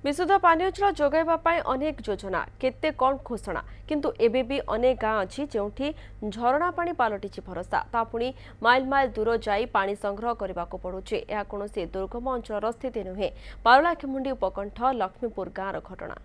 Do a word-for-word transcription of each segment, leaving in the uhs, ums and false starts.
विशुद्ध पानीय जल जोगाइबा पाई अनेक योजना केते कौन घोषणा किंतु एबे भी अनेक गाँ अच्छी जोठी झरणा पानी पलटि भरोसा ता पुणी माइल माइल दूर जाई पानी संग्रह करने को पड़ुचे। यह कौनसी दुर्गम अंचल स्थिति नुहे। पारलाखेमुंडी उपकंठ लक्ष्मीपुर गाँव घटना।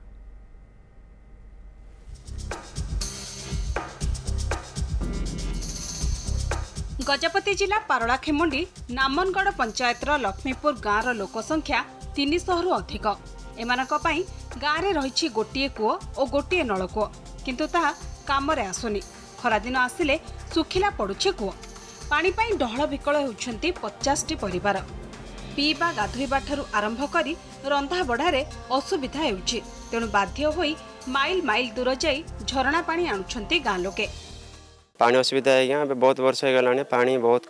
गजपति जिला पारलाखेमुंडी नामनगढ़ पंचायतर लक्ष्मीपुर गाँव लोकसंख्या तीन सौ रु अधिक। एमानक पई गाँव रही गोटे कूओ और गोटे नलकूओ किंतु ताहा कामरे आसुनी। खरादिन आसिले सुखिला पड़ुछे कूओ। पानी पाई डहल विकल होउछंती पचास टी परिवार। पीवा गाधोइबा ठारू आरंभ करी रंधा बढ़ारे असुविधा हेउछि। तेणु बाध्य होई माइल माइल दूर जाई झरणा पानी आणुछंती गाँ लोके। पानी असुविधा है बहुत वर्ष हो गलाने। पानी बहुत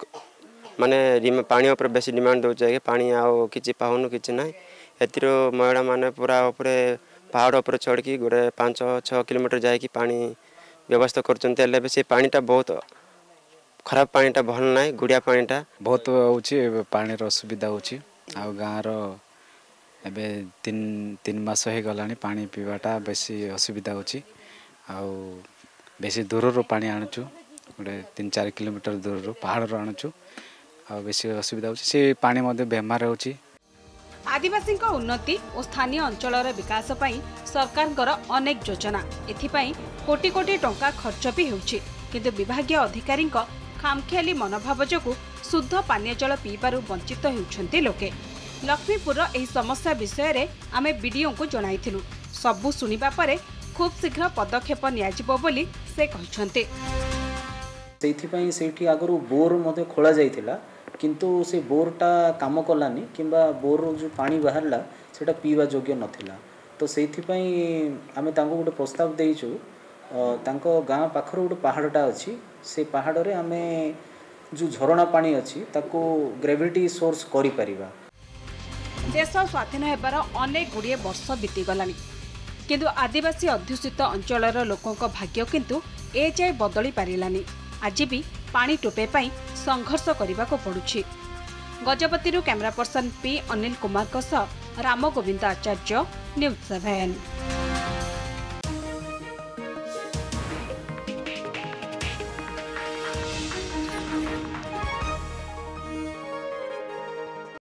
माने पानी ऊपर बेसी डिमांड दौचे पानी आओ कि पाऊन कि ना एतिर महिला माने पूरा ऊपर पहाड़ ऊपर चढ़ की गोटे पाँच छः किलोमीटर जाकि पानी व्यवस्था कर से पानीटा बहुत खराब पानीटा भल ना गुड़िया पानीटा बहुत हो पानी असुविधा हो गाँव एबे तीन तीन मास हो गलानी पानी पीवाटा बेसी असुविधा हो बेसी दूर पानी आणुचु गोटे तीन चार किलोमीटर दूर पहाड़ आणुचु आ बेसी असुविधा हो से पानी मध्य बेमार हो। आदिवासी उन्नति और स्थानीय अंचल विकास पई सरकार अनेक योजना एथिपाई कोटी कोटी टंका खर्च भी होउछि किंतु विभागीय अधिकारी खामखियाली मनोभाव जोगु शुद्ध पानीय जल पीबारु वंचित होउछंती लोके। लक्ष्मीपुर एही समस्या विषय रे आमे बीडीओ को जणाइथिलु। सबु सुनिबा परे खूब शीघ्र पदक्षेप नियाजिबो बोली से कहिसंते। सेइथिपाई सेठी आगरु बोर मध्ये खोला जाइथिला किंतु से बोरटा काम कलानी किंबा बोर जो पानी बाहरला सेटा पीवा योग्य नथिला। तो सेइथिपाई आमे तांको गोटे प्रस्ताव देइछु तांको गाँ पाखर गोटे पहाड़टा अछि से पहाड़ रे आमे जो झरणा पानी अछि ताको ग्रेविटी सोर्स करि परिबा। देश स्वाधीन हेबार अनेक गुड़िए वर्ष बीती गलानी किंतु आदिवासी अध्युषित अंचलर लोकों भाग्य किंतु ए जाए बदली पारिलानी। आज भी पानी टोपे पाई संघर्ष करने को पड़ुछि। Gajapati camera person P Anil Kumar Ram Govind Acharya news seven.